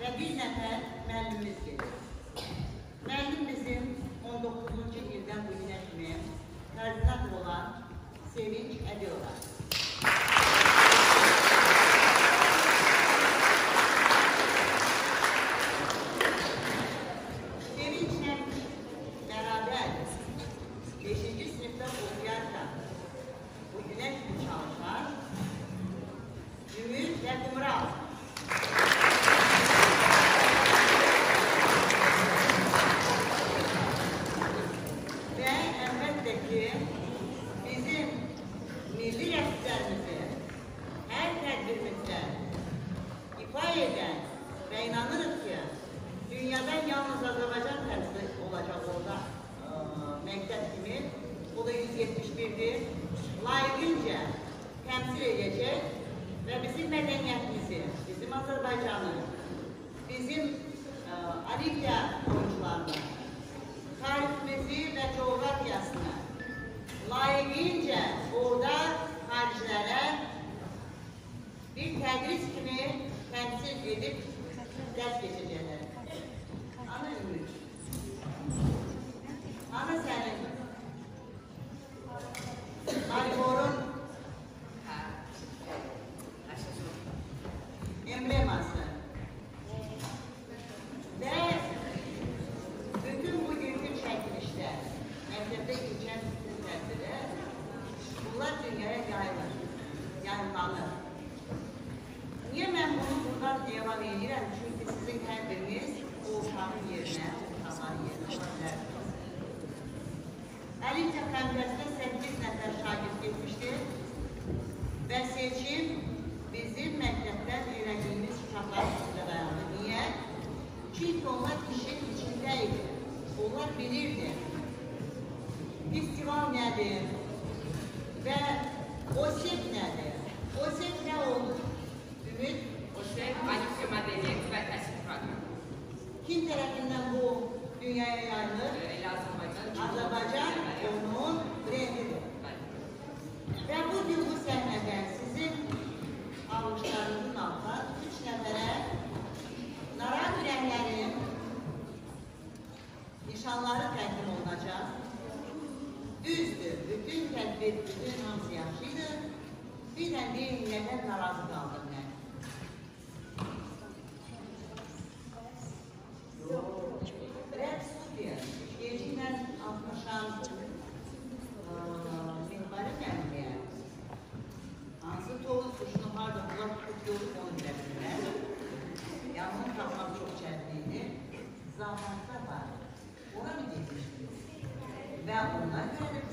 və bir nəfər müəllimimiz gedir. Müəllim bizim 19-cu ildən bu günə kimi koordinator olan Sevinç Ədiyova. Sevinçlə bərabər 5-ci sinifdə oxuyarkən bu günə kimi çalışan Ümid və Qumral. Və əlbəttə ki, bizim milli rəhbərimizi hər tədbirimizdə ifa edən və inanırıq ki, dünyadan yalnız Azərbaycan təmsil olacaq orada məktəb kimi, o da 171-dir, layiqincə təmsil edəcək və bizim mədəniyyətimizi, bizim Azərbaycanı, bizim Olimpiya oyuncularını, tariximizi və coğrafiyasını layiqincə orada xaricilərə bir tədris kimi təmsil edib dərs keçəcəklər. Ana Ümid, ana sənin Mariborun embleması və bütün bugünkü çəkilişdə məktəbdə keçən bütün tədbirdə bunlar dünyaya yayılmalı. Niyə mən bunu buradan elan edirəm? Çünki sizin hər biriniz o uşağın yerinə, uşaqların yerinə olanlar. Olimpiya komitəsinə 8 nəfər şagird getmişdir və seçim bizim məktəbdən öyrədiyimiz uşaqlar üstündə dayandı. Niyə? Çünki onlar işin içindəydi. Onlar bilirdi. Festival nədir? Və OSEP nədir? OSEP nə olur? Ümid? OSEP, Olimpiya Mədəniyyət və Təhsil Proqramı. Kim tərəfindən bu dünyaya yayılır? Azərbaycan onun brendidir. Və bugün bu səhnədən sizin almışlarınızın altına 3 nəfərə narad ürəklərin nişanları təqdim olunacaq. Düzdür, bütün tədbir, bütün hamısı yaxşıydı. Bir də deyin, nədən narazı qaldım mən? Rəqs studiya, geciklə 60-an mehbari mənliyə. Hansı toğuz kuşunu harada bulaq tutuyoruz onu biləbilirlər. Yanını tapmaq çox çətinlidir. Zamanında var. Ona mı getmişdir? Və ona görə